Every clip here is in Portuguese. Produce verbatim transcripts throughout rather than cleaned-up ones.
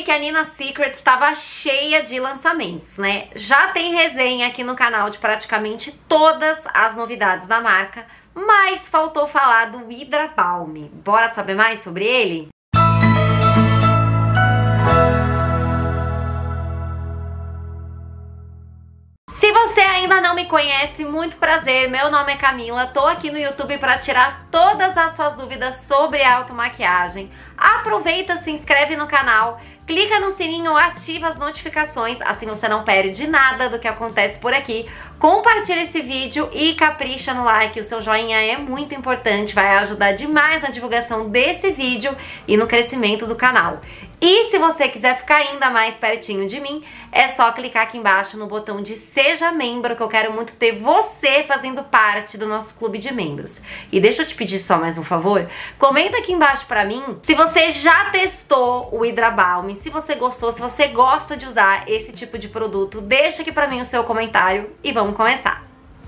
falei que a Nina Secrets estava cheia de lançamentos, né? Já tem resenha aqui no canal de praticamente todas as novidades da marca, mas faltou falar do Hydra Balm. Bora saber mais sobre ele? Se você ainda não me conhece, muito prazer, meu nome é Camila, tô aqui no YouTube para tirar todas as suas dúvidas sobre automaquiagem. Aproveita, se inscreve no canal, clica no sininho, ativa as notificações, assim você não perde nada do que acontece por aqui. Compartilha esse vídeo e capricha no like, o seu joinha é muito importante, vai ajudar demais na divulgação desse vídeo e no crescimento do canal. E se você quiser ficar ainda mais pertinho de mim, é só clicar aqui embaixo no botão de Seja Membro, que eu quero muito ter você fazendo parte do nosso clube de membros. E deixa eu te pedir só mais um favor, comenta aqui embaixo pra mim se você já testou o Hydra Balm, se você gostou, se você gosta de usar esse tipo de produto, deixa aqui pra mim o seu comentário e vamos começar.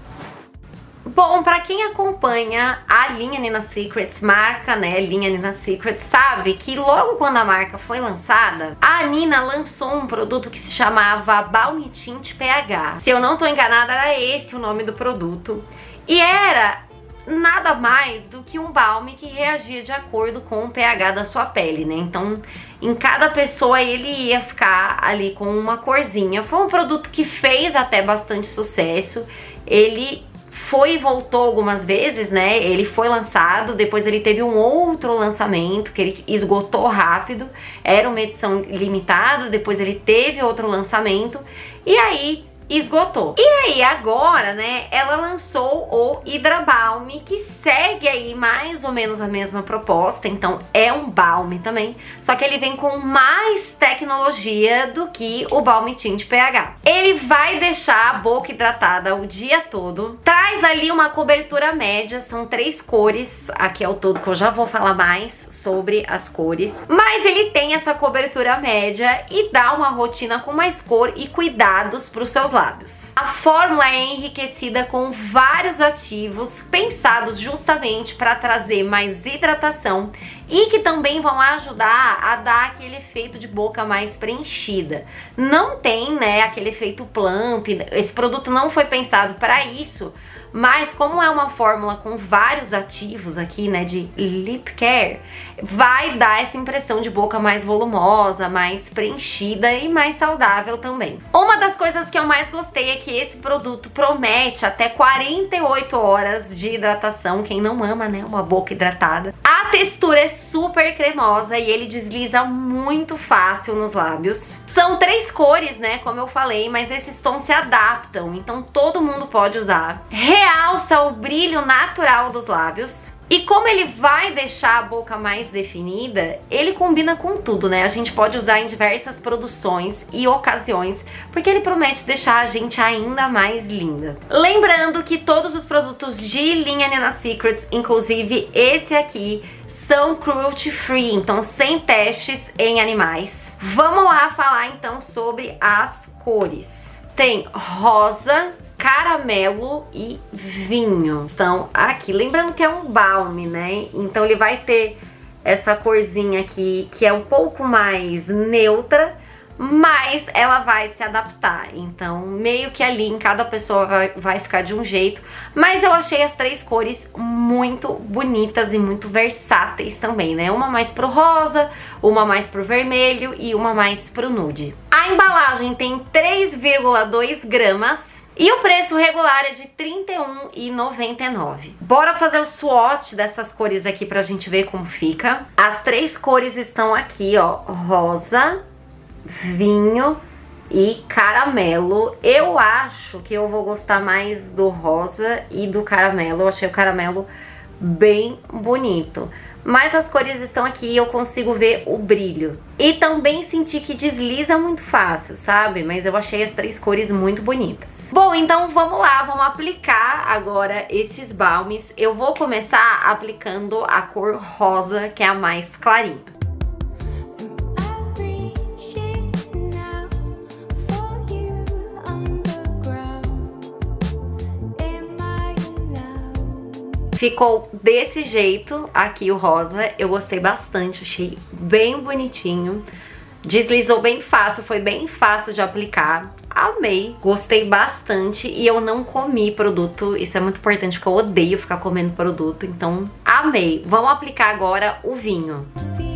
Bom, pra quem acompanha a linha Nina Secrets, marca, né, linha Nina Secrets, sabe que logo quando a marca foi lançada, a Nina lançou um produto que se chamava Balm Tint P H. Se eu não tô enganada, era esse o nome do produto. E era nada mais do que um balm que reagia de acordo com o pH da sua pele, né? Então, em cada pessoa ele ia ficar ali com uma corzinha. Foi um produto que fez até bastante sucesso. Ele foi e voltou algumas vezes, né? Ele foi lançado, depois ele teve um outro lançamento que ele esgotou rápido. Era uma edição limitada, depois ele teve outro lançamento e aí esgotou. E aí agora, né, ela lançou o Hydra Balm, que segue aí mais ou menos a mesma proposta, então é um balm também, só que ele vem com mais tecnologia do que o Balm Tint P H. Ele vai deixar a boca hidratada o dia todo, traz ali uma cobertura média, são três cores, aqui é o todo que eu já vou falar mais sobre as cores, mas ele tem essa cobertura média e dá uma rotina com mais cor e cuidados para os seus lábios. A fórmula é enriquecida com vários ativos pensados justamente para trazer mais hidratação e que também vão ajudar a dar aquele efeito de boca mais preenchida. Não tem, né, aquele efeito plump, esse produto não foi pensado para isso, mas como é uma fórmula com vários ativos aqui, né, de lip care, vai dar essa impressão de boca mais volumosa, mais preenchida e mais saudável também. Uma das coisas que eu mais gostei é que esse produto promete até quarenta e oito horas de hidratação, quem não ama, né, uma boca hidratada. A textura é super cremosa e ele desliza muito fácil nos lábios. São três cores, né, como eu falei, mas esses tons se adaptam, então todo mundo pode usar. Realça o brilho natural dos lábios. E como ele vai deixar a boca mais definida, ele combina com tudo, né? A gente pode usar em diversas produções e ocasiões, porque ele promete deixar a gente ainda mais linda. Lembrando que todos os produtos de linha Nina Secrets, inclusive esse aqui, são cruelty free, então sem testes em animais. Vamos lá falar então sobre as cores. Tem rosa, caramelo e vinho. Então aqui, lembrando que é um balm, né? Então ele vai ter essa corzinha aqui que é um pouco mais neutra, mas ela vai se adaptar. Então meio que ali em cada pessoa vai, vai ficar de um jeito. Mas eu achei as três cores muito bonitas e muito versáteis também, né? Uma mais pro rosa, uma mais pro vermelho e uma mais pro nude. A embalagem tem três vírgula dois gramas e o preço regular é de trinta e um reais e noventa e nove centavos. Bora fazer o swatch dessas cores aqui pra gente ver como fica. As três cores estão aqui, ó, rosa, vinho e caramelo. Eu acho que eu vou gostar mais do rosa e do caramelo. Eu achei o caramelo bem bonito. Mas as cores estão aqui e eu consigo ver o brilho. E também senti que desliza muito fácil, sabe? Mas eu achei as três cores muito bonitas. Bom, então vamos lá, vamos aplicar agora esses balmes. Eu vou começar aplicando a cor rosa, que é a mais clarinha. Ficou desse jeito aqui o rosa, eu gostei bastante, achei bem bonitinho. Deslizou bem fácil, foi bem fácil de aplicar. Amei, gostei bastante e eu não comi produto, isso é muito importante porque eu odeio ficar comendo produto, então amei. Vamos aplicar agora o vinho.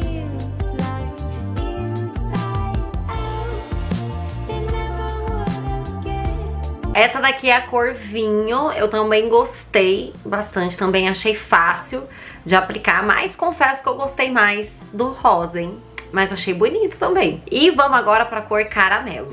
Essa daqui é a cor vinho, eu também gostei bastante, também achei fácil de aplicar, mas confesso que eu gostei mais do rosa, hein? Mas achei bonito também. E vamos agora pra cor caramelo.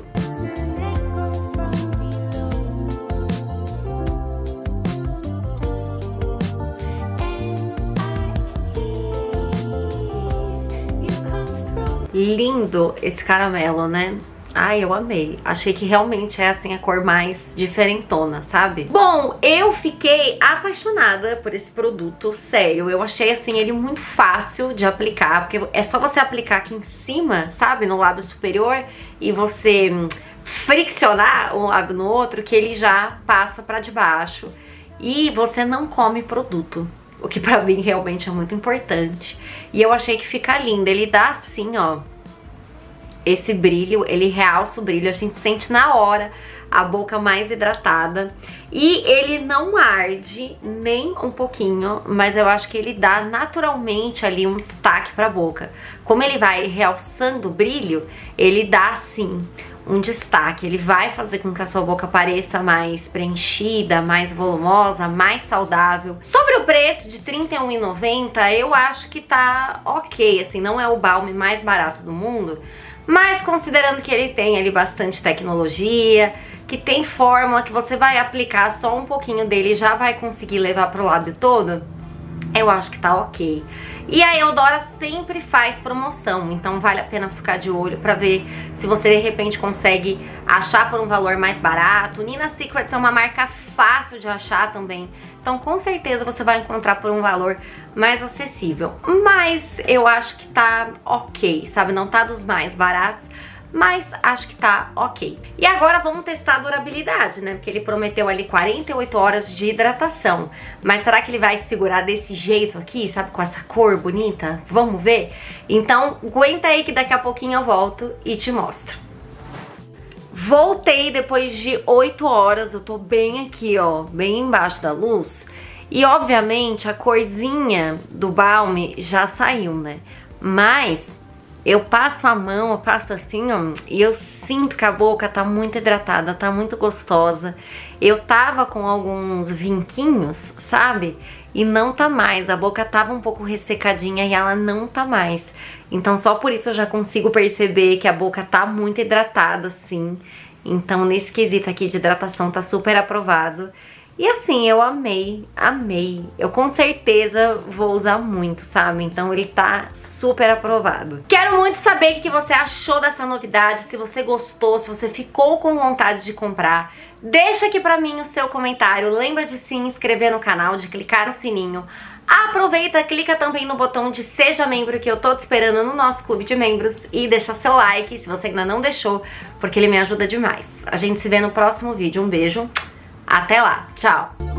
Lindo esse caramelo, né? Ai, eu amei. Achei que realmente é assim a cor mais diferentona, sabe? Bom, eu fiquei apaixonada por esse produto, sério. Eu achei assim ele muito fácil de aplicar, porque é só você aplicar aqui em cima, sabe? No lábio superior e você friccionar um lábio no outro que ele já passa pra debaixo. E você não come produto, o que pra mim realmente é muito importante. E eu achei que fica lindo. Ele dá assim, ó, esse brilho, ele realça o brilho, a gente sente na hora a boca mais hidratada. E ele não arde nem um pouquinho, mas eu acho que ele dá naturalmente ali um destaque pra boca. Como ele vai realçando o brilho, ele dá assim um destaque, ele vai fazer com que a sua boca pareça mais preenchida, mais volumosa, mais saudável. Sobre o preço de trinta e um reais e noventa centavos, eu acho que tá ok, assim, não é o balme mais barato do mundo, mas considerando que ele tem ali bastante tecnologia, que tem fórmula, que você vai aplicar só um pouquinho dele e já vai conseguir levar pro lábio todo, eu acho que tá ok. E a Eudora sempre faz promoção, então vale a pena ficar de olho pra ver se você de repente consegue achar por um valor mais barato. Nina Secrets é uma marca fácil de achar também, então com certeza você vai encontrar por um valor mais acessível. Mas eu acho que tá ok, sabe? Não tá dos mais baratos, mas acho que tá ok. E agora vamos testar a durabilidade, né? Porque ele prometeu ali quarenta e oito horas de hidratação. Mas será que ele vai segurar desse jeito aqui, sabe? Com essa cor bonita? Vamos ver? Então, aguenta aí que daqui a pouquinho eu volto e te mostro. Voltei depois de oito horas, eu tô bem aqui, ó, bem embaixo da luz. E obviamente a corzinha do balme já saiu, né? Mas eu passo a mão, eu passo assim, ó, e eu sinto que a boca tá muito hidratada, tá muito gostosa. Eu tava com alguns vinquinhos, sabe? E não tá mais, a boca tava um pouco ressecadinha e ela não tá mais. Então só por isso eu já consigo perceber que a boca tá muito hidratada, assim. Então nesse quesito aqui de hidratação tá super aprovado. E assim, eu amei, amei. Eu com certeza vou usar muito, sabe? Então ele tá super aprovado. Quero muito saber o que você achou dessa novidade, se você gostou, se você ficou com vontade de comprar. Deixa aqui pra mim o seu comentário. Lembra de se inscrever no canal, de clicar no sininho. Aproveita, clica também no botão de seja membro que eu tô te esperando no nosso clube de membros e deixa seu like se você ainda não deixou, porque ele me ajuda demais. A gente se vê no próximo vídeo. Um beijo. Até lá, tchau!